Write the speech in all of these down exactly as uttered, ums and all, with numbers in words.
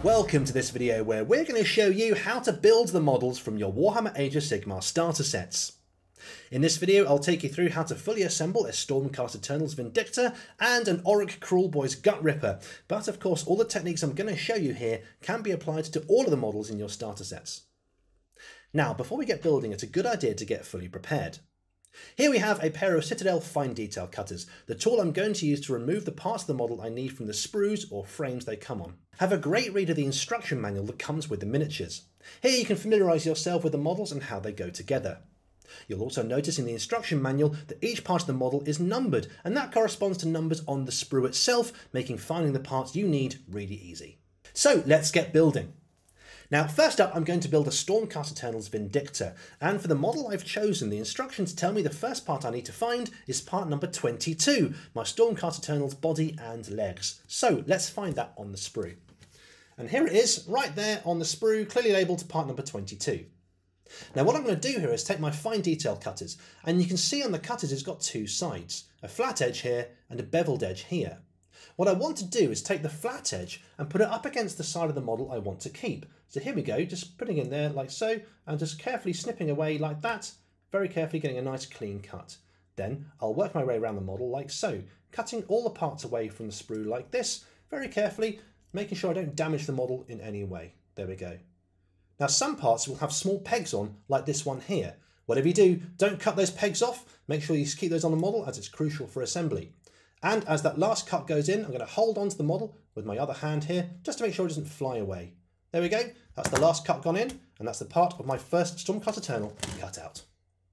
Welcome to this video where we're going to show you how to build the models from your Warhammer Age of Sigmar starter sets. In this video I'll take you through how to fully assemble a Stormcast Eternals Vindictor and an Orc Kruleboyz Gut Ripper, but of course all the techniques I'm going to show you here can be applied to all of the models in your starter sets. Now before we get building, it's a good idea to get fully prepared. Here we have a pair of Citadel fine detail cutters, the tool I'm going to use to remove the parts of the model I need from the sprues or frames they come on. Have a great read of the instruction manual that comes with the miniatures. Here you can familiarise yourself with the models and how they go together. You'll also notice in the instruction manual that each part of the model is numbered, and that corresponds to numbers on the sprue itself, making finding the parts you need really easy. So let's get building. Now first up I'm going to build a Stormcast Eternals Vindictor, and for the model I've chosen the instructions tell me the first part I need to find is part number twenty-two, my Stormcast Eternals body and legs. So let's find that on the sprue. And here it is, right there on the sprue, clearly labelled part number twenty-two. Now what I'm going to do here is take my fine detail cutters, and you can see on the cutters it's got two sides, a flat edge here and a beveled edge here. What I want to do is take the flat edge and put it up against the side of the model I want to keep. So here we go, just putting it in there like so, and just carefully snipping away like that, very carefully getting a nice clean cut. Then I'll work my way around the model like so, cutting all the parts away from the sprue like this, very carefully, making sure I don't damage the model in any way. There we go. Now some parts will have small pegs on, like this one here. Whatever you do, don't cut those pegs off, make sure you keep those on the model as it's crucial for assembly. And as that last cut goes in, I'm going to hold onto the model with my other hand here, just to make sure it doesn't fly away. There we go, that's the last cut gone in, and that's the part of my first Stormcast Eternal cut out.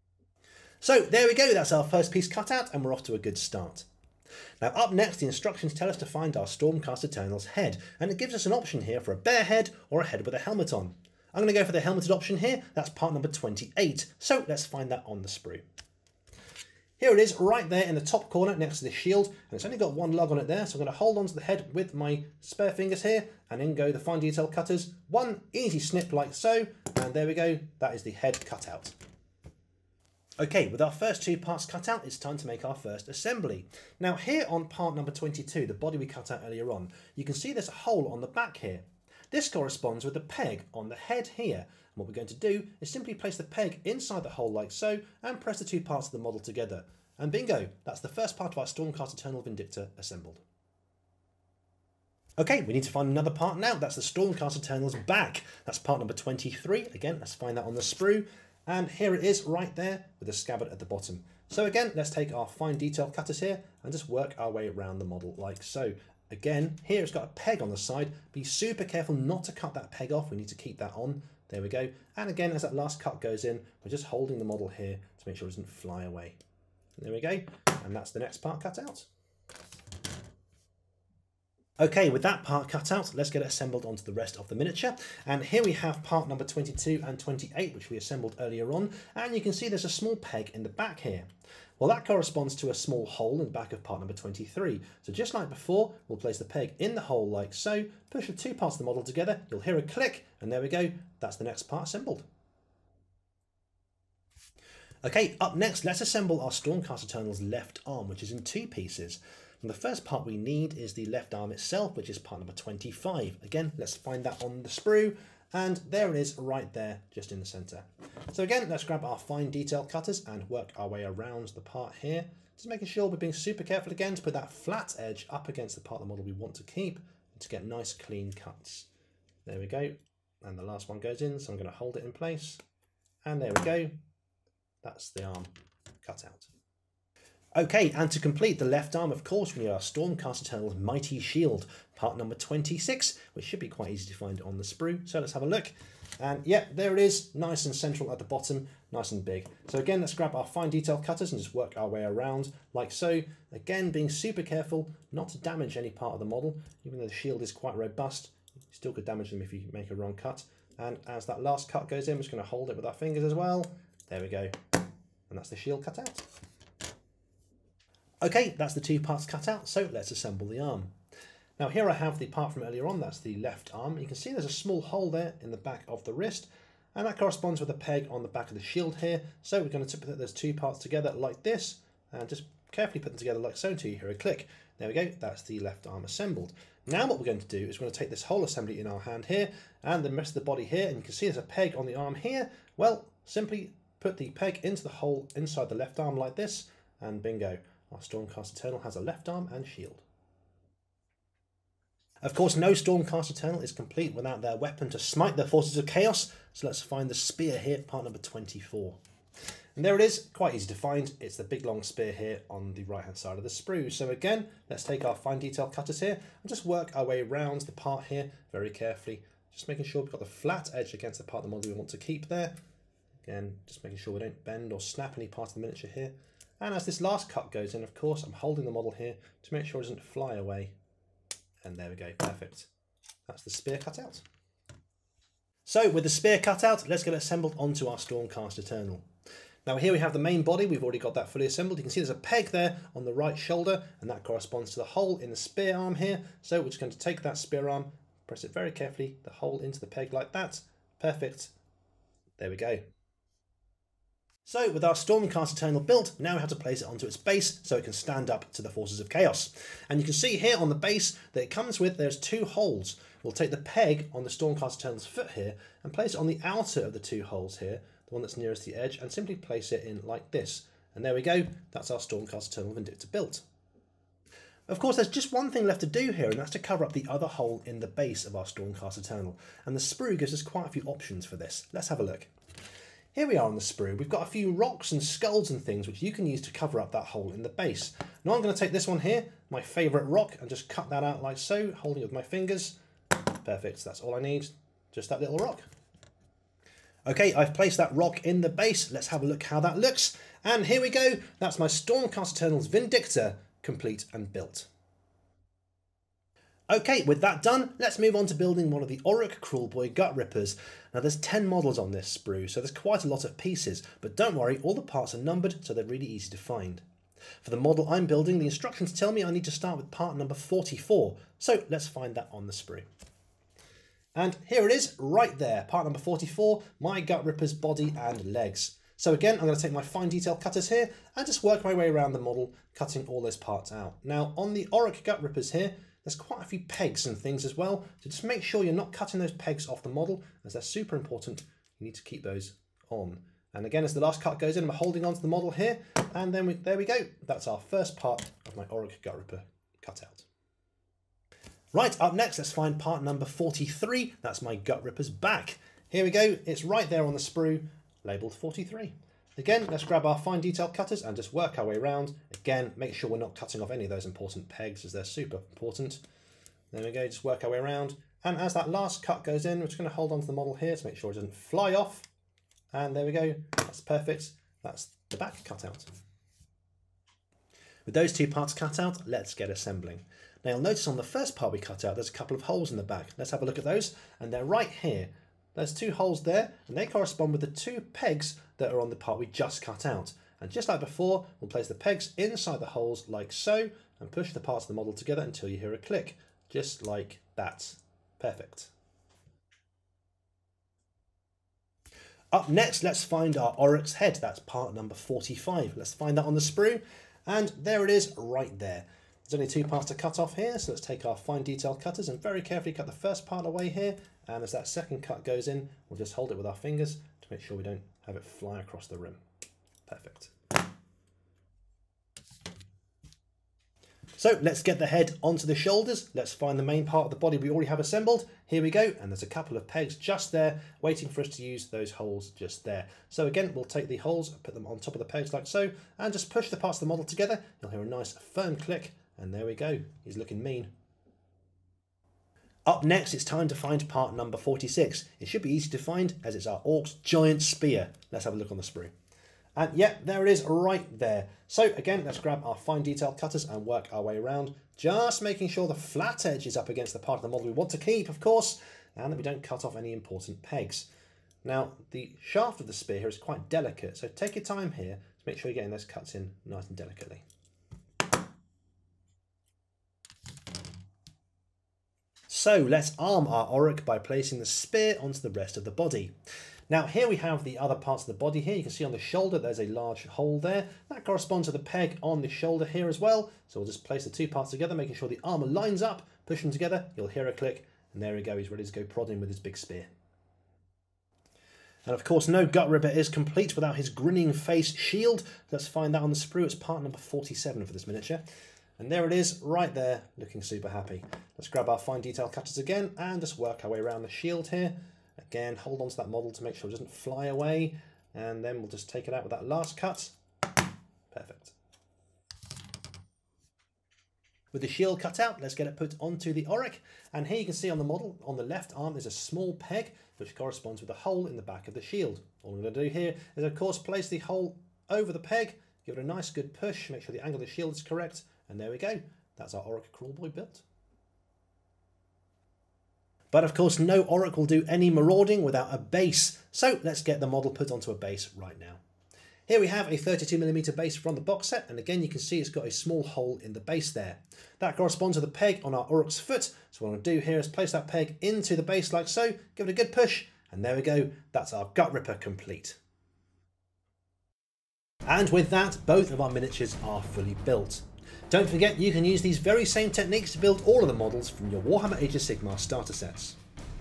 So there we go, that's our first piece cut out, and we're off to a good start. Now up next, the instructions tell us to find our Stormcast Eternal's head, and it gives us an option here for a bare head or a head with a helmet on. I'm going to go for the helmeted option here, that's part number twenty-eight, so let's find that on the sprue. Here it is, right there in the top corner next to the shield, and it's only got one lug on it there, so I'm going to hold onto the head with my spare fingers here, and in go the fine detail cutters. One easy snip like so, and there we go, that is the head cut out. Okay, with our first two parts cut out, it's time to make our first assembly. Now here on part number twenty-two, the body we cut out earlier on, you can see there's a hole on the back here. This corresponds with the peg on the head here. And what we're going to do is simply place the peg inside the hole like so and press the two parts of the model together. And bingo, that's the first part of our Stormcast Eternal Vindictor assembled. Okay, we need to find another part now. That's the Stormcast Eternal's back. That's part number twenty-three. Again, let's find that on the sprue. And here it is right there with the scabbard at the bottom. So again, let's take our fine detail cutters here and just work our way around the model like so. Again, here it's got a peg on the side. Be super careful not to cut that peg off. We need to keep that on. There we go. And again, as that last cut goes in, we're just holding the model here to make sure it doesn't fly away. There we go. And that's the next part cut out. Okay, with that part cut out, let's get it assembled onto the rest of the miniature. And here we have part number twenty-two and twenty-eight, which we assembled earlier on. And you can see there's a small peg in the back here. Well, that corresponds to a small hole in the back of part number twenty-three. So just like before, we'll place the peg in the hole like so, push the two parts of the model together, you'll hear a click, and there we go, that's the next part assembled. Okay, up next, let's assemble our Stormcast Eternal's left arm, which is in two pieces. And the first part we need is the left arm itself, which is part number twenty-five. Again, let's find that on the sprue. And there it is right there, just in the centre. So again, let's grab our fine detail cutters and work our way around the part here. Just making sure we're being super careful again to put that flat edge up against the part of the model we want to keep and to get nice clean cuts. There we go. And the last one goes in, so I'm going to hold it in place. And there we go. That's the arm cut out. Okay, and to complete the left arm, of course, we need our Stormcast Eternal's Mighty Shield, part number twenty-six, which should be quite easy to find on the sprue. So let's have a look. And yeah, there it is, nice and central at the bottom, nice and big. So again, let's grab our fine detail cutters and just work our way around like so. Again, being super careful not to damage any part of the model. Even though the shield is quite robust, you still could damage them if you make a wrong cut. And as that last cut goes in, we're just going to hold it with our fingers as well. There we go. And that's the shield cut out. Okay, that's the two parts cut out, so let's assemble the arm. Now here I have the part from earlier on, that's the left arm. You can see there's a small hole there in the back of the wrist, and that corresponds with a peg on the back of the shield here. So we're going to put those two parts together like this, and just carefully put them together like so until you hear a click. There we go, that's the left arm assembled. Now what we're going to do is we're going to take this whole assembly in our hand here and the rest of the body here, and you can see there's a peg on the arm here. Well, simply put the peg into the hole inside the left arm like this, and bingo, our Stormcast Eternal has a left arm and shield. Of course, no Stormcast Eternal is complete without their weapon to smite the forces of chaos, so let's find the spear here, part number twenty-four. And there it is, quite easy to find. It's the big long spear here on the right hand side of the sprue. So again, let's take our fine detail cutters here and just work our way around the part here very carefully, just making sure we've got the flat edge against the part of the model we want to keep there. Again, just making sure we don't bend or snap any part of the miniature here. And as this last cut goes in, of course, I'm holding the model here to make sure it doesn't fly away. And there we go, perfect. That's the spear cut out. So with the spear cut out, let's get it assembled onto our Stormcast Eternal. Now here we have the main body, we've already got that fully assembled. You can see there's a peg there on the right shoulder, and that corresponds to the hole in the spear arm here. So we're just going to take that spear arm, press it very carefully, the hole into the peg like that. Perfect. There we go. So with our Stormcast Eternal built, now we have to place it onto its base so it can stand up to the forces of chaos. And you can see here on the base that it comes with, there's two holes. We'll take the peg on the Stormcast Eternal's foot here and place it on the outer of the two holes here, the one that's nearest the edge, and simply place it in like this. And there we go, that's our Stormcast Eternal Vindictor built. Of course, there's just one thing left to do here, and that's to cover up the other hole in the base of our Stormcast Eternal. And the sprue gives us quite a few options for this. Let's have a look. Here we are on the sprue. We've got a few rocks and skulls and things which you can use to cover up that hole in the base. Now I'm going to take this one here, my favourite rock, and just cut that out like so, holding it with my fingers. Perfect, that's all I need, just that little rock. Okay, I've placed that rock in the base. Let's have a look how that looks. And here we go. That's my Stormcast Eternal's Vindictor, complete and built. Okay, with that done, let's move on to building one of the Orruk Kruleboyz Gut Rippers. Now there's ten models on this sprue, so there's quite a lot of pieces, but don't worry, all the parts are numbered, so they're really easy to find. For the model I'm building, the instructions tell me I need to start with part number forty-four, so let's find that on the sprue. And here it is, right there, part number forty-four, my Gut Ripper's body and legs. So again, I'm going to take my fine detail cutters here and just work my way around the model, cutting all those parts out. Now on the Orruk Gut Rippers here, there's quite a few pegs and things as well, so just make sure you're not cutting those pegs off the model, as they're super important. You need to keep those on. And again, as the last cut goes in, I'm holding onto the model here, and then we, there we go. That's our first part of my Orruk Gut Ripper cut out. Right, up next, let's find part number forty-three. That's my Gut Ripper's back. Here we go, it's right there on the sprue, labelled forty-three. Again, let's grab our fine detail cutters and just work our way around. Again, make sure we're not cutting off any of those important pegs, as they're super important. There we go, just work our way around. And as that last cut goes in, we're just going to hold on to the model here to make sure it doesn't fly off. And there we go, that's perfect. That's the back cut out. With those two parts cut out, let's get assembling. Now you'll notice on the first part we cut out, there's a couple of holes in the back. Let's have a look at those, and they're right here. There's two holes there, and they correspond with the two pegs that are on the part we just cut out. And just like before, we'll place the pegs inside the holes like so, and push the parts of the model together until you hear a click, just like that. Perfect. Up next, let's find our Orruk's head. That's part number forty-five. Let's find that on the sprue, and there it is right there. There's only two parts to cut off here, so let's take our fine detail cutters and very carefully cut the first part away here, and as that second cut goes in, we'll just hold it with our fingers to make sure we don't have it fly across the rim. Perfect. So let's get the head onto the shoulders. Let's find the main part of the body we already have assembled. Here we go, and there's a couple of pegs just there, waiting for us to use those holes just there. So again, we'll take the holes, put them on top of the pegs like so, and just push the parts of the model together. You'll hear a nice firm click, and there we go. He's looking mean. Up next, it's time to find part number forty-six. It should be easy to find, as it's our Orc's giant spear. Let's have a look on the sprue. And yep, there it is right there. So again, let's grab our fine detail cutters and work our way around, just making sure the flat edge is up against the part of the model we want to keep, of course, and that we don't cut off any important pegs. Now, the shaft of the spear here is quite delicate, so take your time here to make sure you're getting those cuts in nice and delicately. So let's arm our Orruk by placing the spear onto the rest of the body. Now here we have the other parts of the body here. You can see on the shoulder there's a large hole there. That corresponds to the peg on the shoulder here as well. So we'll just place the two parts together, making sure the armour lines up, push them together, you'll hear a click, and there we go, he's ready to go prodding with his big spear. And of course no gut ripper is complete without his grinning face shield. Let's find that on the sprue. It's part number forty-seven for this miniature. And there it is, right there, looking super happy. Let's grab our fine detail cutters again and just work our way around the shield here. Again, hold on to that model to make sure it doesn't fly away. And then we'll just take it out with that last cut. Perfect. With the shield cut out, let's get it put onto the Auric. And here you can see on the model, on the left arm, there's a small peg, which corresponds with a hole in the back of the shield. All I'm going to do here is, of course, place the hole over the peg, give it a nice good push, make sure the angle of the shield is correct, and there we go. That's our Auric Kruleboy built. But of course, no Auric will do any marauding without a base. So let's get the model put onto a base right now. Here we have a thirty-two millimeter base from the box set, and again you can see it's got a small hole in the base there. That corresponds to the peg on our Auric's foot, so what I'm going to do here is place that peg into the base like so, give it a good push, and there we go, that's our gut ripper complete. And with that, both of our miniatures are fully built. Don't forget you can use these very same techniques to build all of the models from your Warhammer Age of Sigmar starter sets.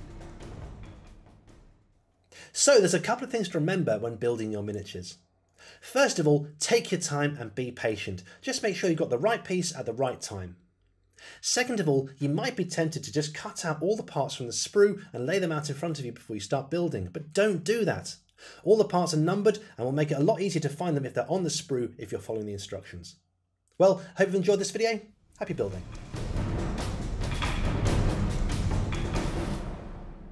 So there's a couple of things to remember when building your miniatures. First of all, take your time and be patient. Just make sure you've got the right piece at the right time. Second of all, you might be tempted to just cut out all the parts from the sprue and lay them out in front of you before you start building, but don't do that. All the parts are numbered and will make it a lot easier to find them if they're on the sprue if you're following the instructions. Well, hope you've enjoyed this video. Happy building.